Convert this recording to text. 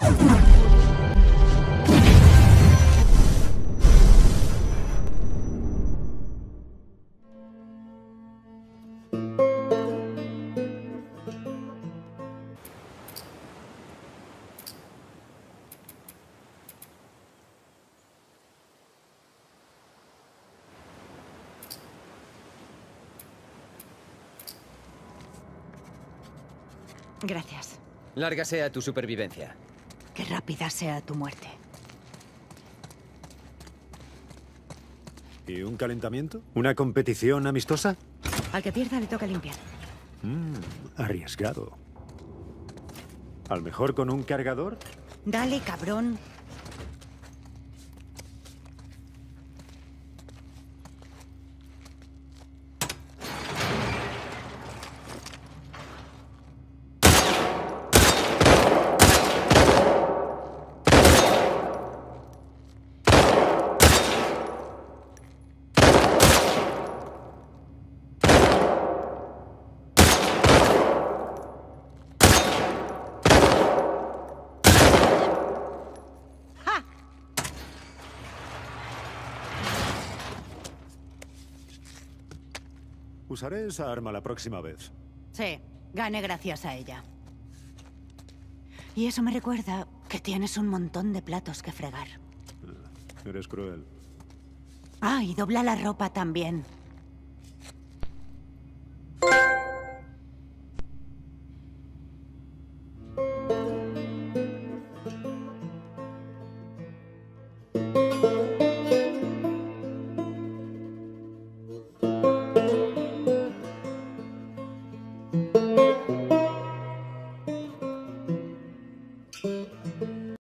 Gracias. Larga sea tu supervivencia. Que rápida sea tu muerte. ¿Y un calentamiento? ¿Una competición amistosa? Al que pierda le toca limpiar. Arriesgado. ¿Al mejor con un cargador? Dale, cabrón. Usaré esa arma la próxima vez. Sí, gané gracias a ella. Y eso me recuerda que tienes un montón de platos que fregar. Eres cruel. Ah, y dobla la ropa también.